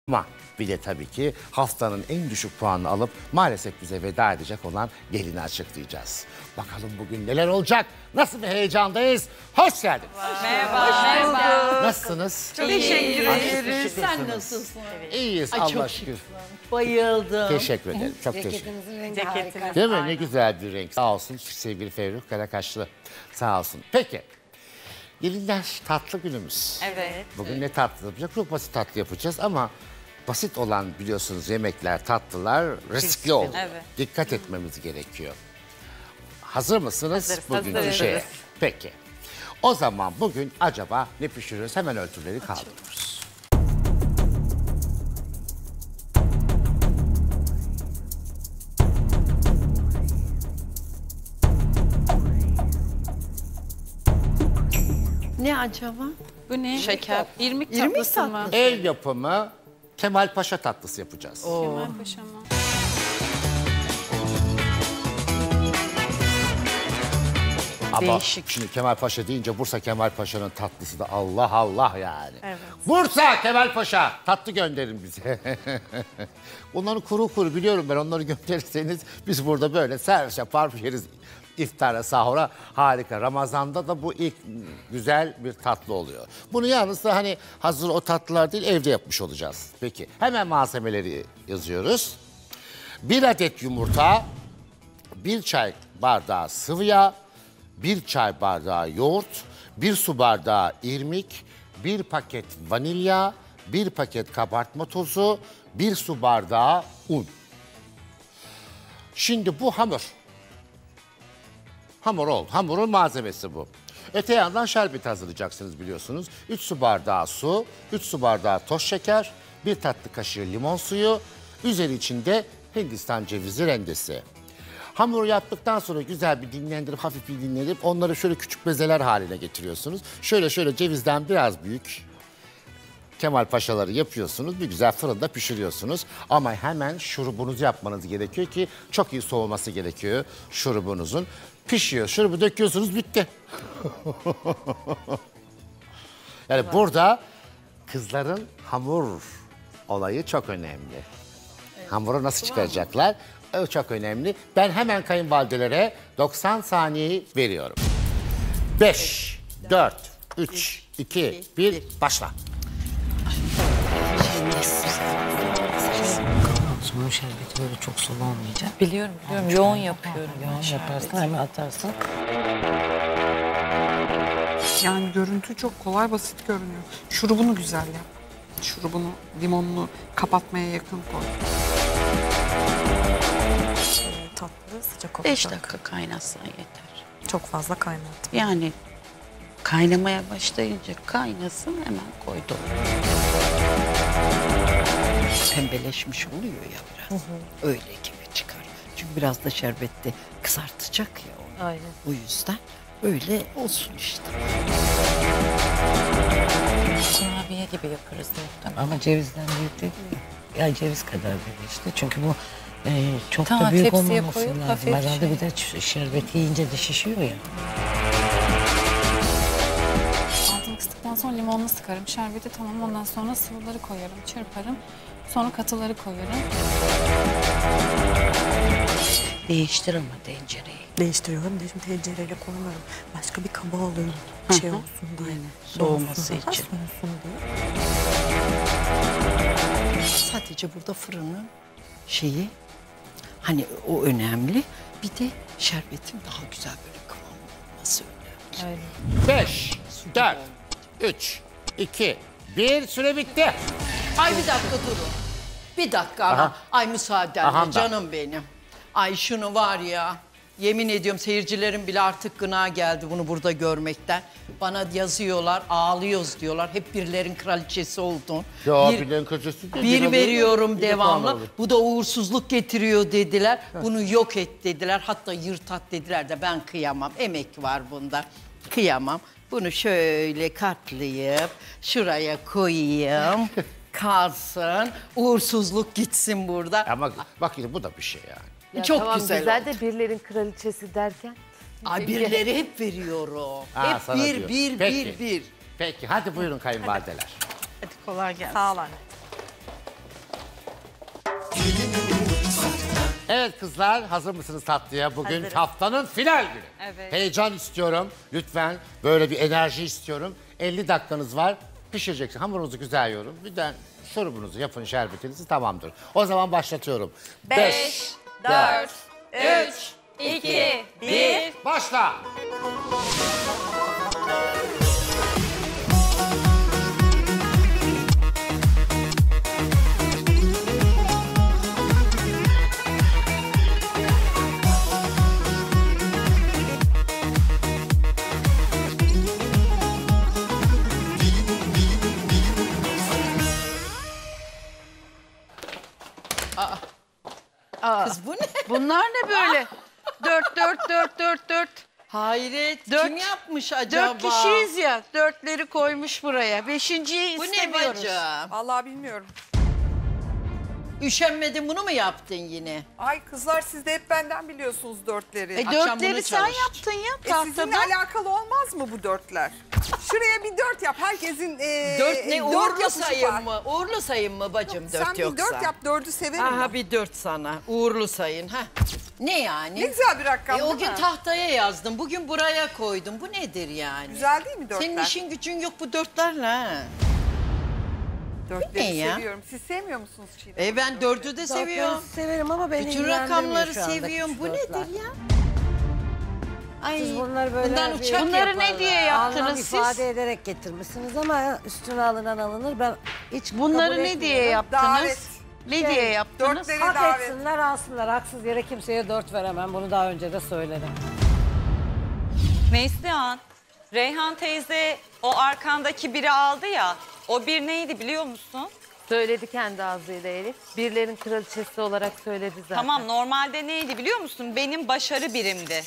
Ama bir de tabii ki haftanın en düşük puanını alıp maalesef bize veda edecek olan gelini açıklayacağız. Bakalım bugün neler olacak? Nasıl bir heyecandayız? Hoş geldiniz. Merhaba. Nasılsınız? Çok teşekkür ederiz. Sen nasılsın? İyiyiz Ay, Allah çok şükür. Bayıldım. Teşekkür ederim. Çok teşekkür ederim. Ceketinizin rengi harika. Değil mi? Ne güzel bir renk. Sağ olsun sevgili Ferruh Karakaşlı. Sağ olsun. Peki. Gelinler tatlı günümüz. Evet. Bugün ne tatlı yapacağız? Çok basit tatlı yapacağız ama basit olan biliyorsunuz yemekler, tatlılar riskli oluyor. Evet. Dikkat etmemiz gerekiyor. Hazır mısınız? Hazırız, Bugünkü hazırız. şeye? Peki. O zaman bugün acaba ne pişiriyoruz? Hemen ölçüleri kaldırıyoruz. Ne acaba? Bu ne? Şeker. İrmik İrmik tatlısı mı? tatlısı. El yapımı Kemal Paşa tatlısı yapacağız. Kemal Paşa mı? Ama Değişik. şimdi Kemal Paşa deyince Bursa Kemal Paşa'nın tatlısı da Allah Allah yani. Evet. Bursa Kemal Paşa tatlı gönderin bize. Onları kuru kuru biliyorum ben, onları gönderirseniz biz burada böyle servis yapar yeriz. İftara, sahura harika. Ramazan'da da bu ilk güzel bir tatlı oluyor. Bunu yalnız da hani hazır o tatlılar değil evde yapmış olacağız. Peki hemen malzemeleri yazıyoruz. 1 adet yumurta, 1 çay bardağı sıvı yağ, 1 çay bardağı yoğurt, 1 su bardağı irmik, 1 paket vanilya, 1 paket kabartma tozu, 1 su bardağı un. Şimdi bu hamur. Hamur oldu. Hamurun malzemesi bu. Öte yandan şerbet hazırlayacaksınız biliyorsunuz. 3 su bardağı su, 3 su bardağı toz şeker, 1 tatlı kaşığı limon suyu, üzeri içinde Hindistan cevizi rendesi. Hamuru yaptıktan sonra güzel bir dinlendirip, hafif bir dinlendirip onları şöyle küçük bezeler haline getiriyorsunuz. Şöyle cevizden biraz büyük Kemal Paşaları yapıyorsunuz. Bir güzel fırında pişiriyorsunuz. Ama hemen şurubunuzu yapmanız gerekiyor ki çok iyi soğuması gerekiyor şurubunuzun. Pişiyor, şurubu döküyorsunuz, bitti. Yani burada kızların hamur olayı çok önemli. Hamuru nasıl çıkaracaklar? O çok önemli. Ben hemen kayınvalidelere 90 saniyeyi veriyorum. 5, 4, 3, 2, 1, başla. Sunum şerbeti böyle çok sulu olmayacak. Biliyorum. Yoğun yapıyorum. Yoğun yaparsın, hemen atarsın. Yani görüntü çok kolay, basit görünüyor. Şurubunu güzel yap. Şurubunu, limonunu kapatmaya yakın koy. Tatlı sıcak olacak. 5 dakika kaynatsan yeter. Çok fazla kaynattım. Yani kaynamaya başlayınca kaynasın, hemen koy dolaba. Pembeleşmiş oluyor ya biraz. Öyle gibi çıkar. Çünkü biraz da şerbette kızartacak ya onu. Aynen. O yüzden öyle olsun işte. Kurabiye gibi yaparız muhtemelen. Ama cevizden büyük değil mi? Ya ceviz kadar böyle işte. Çünkü bu çok Tamam, da büyük tepsiye olmaması koyup lazım. hafif Herhalde şey. bir de şerbet yiyince de şişiyor ya. Altını kıstıktan sonra limonlu sıkarım. Şerbeti tamam, ondan sonra sıvıları koyarım, çırparım. Sonra katıları koyarım. Değiştir ama tencereyi. Değiştiriyorum. Şimdi tencereyle koymuyorum. Başka bir kaba alıyorum. Şey olsun diye. Soğuması Soğusun. için. Soğusun diye. Sadece burada fırının şeyi, hani o önemli. Bir de şerbetin daha güzel böyle kıvamlı olması önemli. 5, 4, 3, 2, 1, süre bitti. Ay bir dakika durun. Bir dakika ama. Aha. Ay müsaadenle Aha da. canım benim. Ay şunu var ya. Yemin ediyorum seyircilerin bile artık gına geldi bunu burada görmekten. Bana yazıyorlar, ağlıyoruz diyorlar. Hep birilerin kraliçesi oldun. Ya Bir- bilen kocası değil, Bir bir veriyorum alıyor, bir devamlı. puan alıyor. Bu da uğursuzluk getiriyor dediler. Bunu yok et dediler. Hatta yırt at dediler de ben kıyamam. Emek var bunda. Kıyamam. Bunu şöyle katlayıp şuraya koyayım. Kalsın. Uğursuzluk gitsin burada. Ama bak yine bu da bir şey yani. Çok tamam, güzel güzel oldu. de birilerin kraliçesi derken. Ay birileri hep veriyorum. Ha, hep sana bir, diyor. bir, Peki. bir. Peki hadi buyurun kayınvalideler. Hadi kolay gelsin. Sağ ol anne. Evet kızlar, hazır mısınız tatlıya? Bugün Hazırım. haftanın final günü. Evet. Heyecan istiyorum. Lütfen böyle bir enerji istiyorum. 50 dakikanız var. Pişireceksiniz. Hamurunuzu güzel yoğurun. Bir de şurubunuzu yapın, şerbetinizi, tamamdır. O zaman başlatıyorum. 5, 4, 3, 2, 1. Başla. Kız bu ne? Bunlar ne böyle? 4. Hayret. Dört- Kim yapmış acaba? 4 kişiyiz ya. 4'leri koymuş buraya. 5.'yi Bu ne istemiyoruz. bacım? Vallahi bilmiyorum. Üşenmedin bunu mu yaptın yine? Ay kızlar siz de hep benden biliyorsunuz dörtleri. Akşam bunu 4'leri sen çalış. yaptın ya Sizinle tahtada. alakalı olmaz mı bu dörtler? Şuraya bir 4 yap. Herkesin 4 ne? dört Uğurlu yapışı sayım var. mı? Uğurlu sayım mı bacım 4 Sen yoksa? bir 4 yap, 4'ü severim. Aha ben. bir 4 sana. Uğurlu sayın. Ha. Ne yani? Ne güzel bir rakam O değil gün mi? tahtaya yazdım. Bugün buraya koydum. Bu nedir yani? Güzel değil mi dörtler? Senin işin gücün yok bu dörtlerle ha. Dörtleri ne ya? seviyorum. Siz sevmiyor musunuz Çiğdem? Ben 4'ü de seviyorum. Severim ama beni Bütün ilgilendirmiyor rakamları şu andaki seviyorum. Bu dörtler. nedir ya? Ay, Siz bunları böyle bundan bir- uçak Bunları yaparlar. ne diye yaptınız Anlam siz? ifade ederek getirmişsiniz ama üstüne alınan alınır. Ben hiç Bunları kabul ne diye etmiyorum. yaptınız? Davet. Ne diye yaptınız? Dörtleri Hak davet. etsinler alsınlar. Haksız yere kimseye 4 veremem. Bunu daha önce de söyledim. Neslihan, Reyhan teyze o arkandaki biri aldı ya, o bir neydi biliyor musun? Söyledi kendi ağzıyla Elif. Birlerin kraliçesi olarak söyledi zaten. Tamam, normalde neydi biliyor musun? Benim başarı birimdi.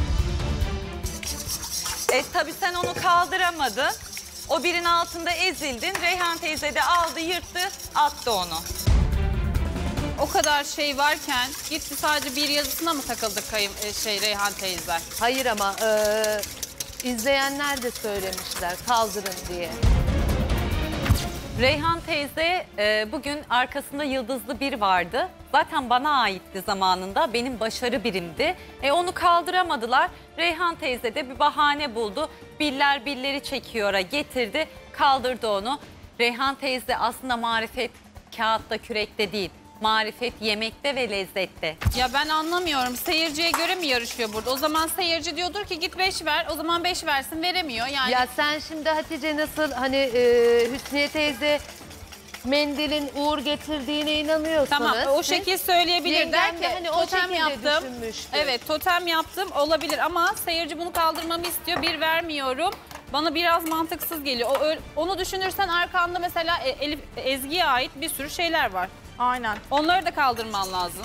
Tabii sen onu kaldıramadın. O birin altında ezildin. Reyhan teyze de aldı, yırttı, attı onu. O kadar şey varken gitti sadece bir yazısına mı takıldı Reyhan teyze? Hayır ama izleyenler de söylemişler kaldırın diye. Reyhan teyze bugün arkasında yıldızlı bir vardı. Zaten bana aitti zamanında. Benim başarı birimdi. Onu kaldıramadılar. Reyhan teyze de bir bahane buldu. Biller billeri çekiyor'a getirdi. Kaldırdı onu. Reyhan teyze aslında marifet kağıtta kürekte değil. Marifet yemekte ve lezzette. Ya ben anlamıyorum. Seyirciye göre mi yarışıyor burada? O zaman seyirci diyordur ki git 5 ver. O zaman 5 versin, veremiyor. Yani Ya sen şimdi Hatice nasıl hani Hüsniye teyze mendilin uğur getirdiğine inanıyorsanız. tamam o siz şekil söyleyebilir. yengem Der de ki hani o totem şekilde yaptım. düşünmüştü. Evet totem yaptım olabilir ama seyirci bunu kaldırmamı istiyor. Bir vermiyorum. Bana biraz mantıksız geliyor. Onu düşünürsen arkanda mesela Ezgi'ye ait bir sürü şeyler var. Aynen. Onları da kaldırman lazım.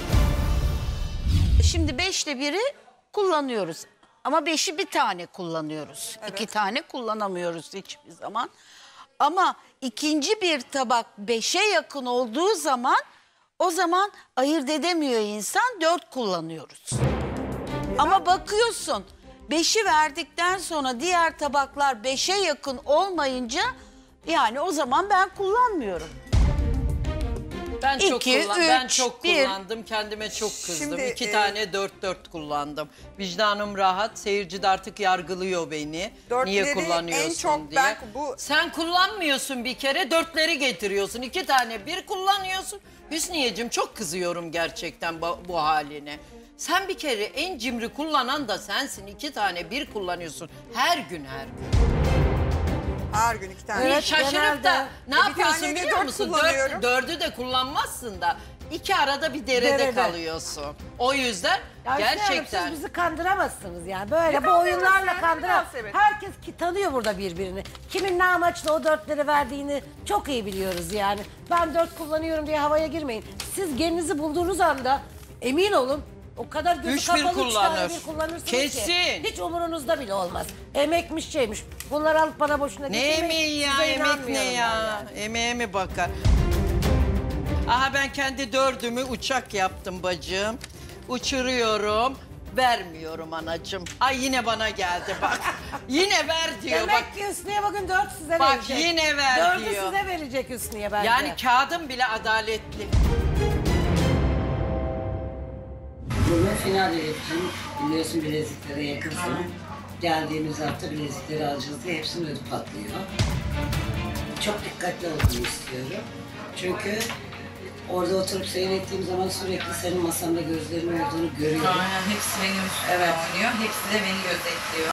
Şimdi 5'te 1'i kullanıyoruz. Ama 5'i bir tane kullanıyoruz. 2 tane kullanamıyoruz hiçbir zaman. Ama ikinci bir tabak 5'e yakın olduğu zaman o zaman ayırt edemiyor insan, 4 kullanıyoruz. Ama bakıyorsun 5'i verdikten sonra diğer tabaklar 5'e yakın olmayınca yani o zaman ben kullanmıyorum. Ben çok, İki, ben üç, çok bir. kullandım. Kendime çok kızdım. Şimdi, 2 tane 4 kullandım. Vicdanım rahat. Seyirci de artık yargılıyor beni. Dörtleri Niye kullanıyorsun en çok diye. ben bu- Sen kullanmıyorsun bir kere. 4'leri getiriyorsun. 2 tane 1 kullanıyorsun. Hüsniyeciğim çok kızıyorum gerçekten bu haline. Sen bir kere en cimri kullanan da sensin. 2 tane 1 kullanıyorsun. Her gün her gün. Her gün 2 tane. Evet, Şaşırıp genelde. da ne Bir yapıyorsun tane de biliyor dört musun? kullanıyorum. 4'ü de kullanmazsın da 2 arada bir derede Derede. kalıyorsun. O yüzden Ya gerçekten. siz bizi kandıramazsınız yani. Böyle bu kandırmasın oyunlarla yani, kandıramaz. biraz evet. Herkes ki tanıyor burada birbirini. Kimin ne amaçla o 4'leri verdiğini çok iyi biliyoruz yani. Ben 4 kullanıyorum diye havaya girmeyin. Siz gelinizi bulduğunuz anda emin olun o kadar gözü 3-1 kapalı 3 tane kullanır. bir kullanırsınız Kesin. ki. Hiç umurunuzda bile olmaz. Emekmiş şeymiş. Bunları alıp bana boşuna Ne getirmeyin. emeği ya, Size emek ne inanmıyorum ya? ben yani. Emeğe mi bakar? Aha ben kendi 4'ümü uçak yaptım bacım. Uçuruyorum. Vermiyorum anacığım. Ay yine bana geldi bak. Yine ver diyor bak. Demek ki Hüsniye bugün 4 size Bak verecek. yine ver 4'ü diyor. size verecek Hüsniye bence. Yani kağıdım bile adaletli. Bugün final hedefim. Biliyorsun bileziklere yakınsın. Geldiğimiz hafta bilezikleri alacağız diye hepsinin ödü patlıyor. Çok dikkatli olmayı istiyorum. Çünkü orada oturup seyrettiğim zaman sürekli senin masanda gözlerin olduğunu görüyorum. Aynen, hepsi benim üstüme oynuyor. Hepsi de beni gözetliyor.